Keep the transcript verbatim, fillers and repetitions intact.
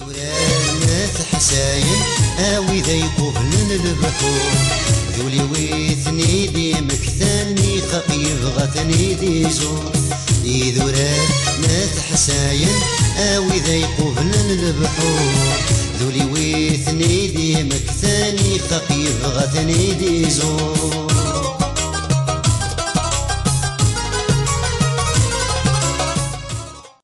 يدوران حساين اوي ذا يقبلن البحور ذولي ويثني دي مكثاني خاق يبغثني دي زور يدوران حساين اوي ذا يقبلن البحور ذولي ويثني دي مكثاني خاق يبغثني دي زور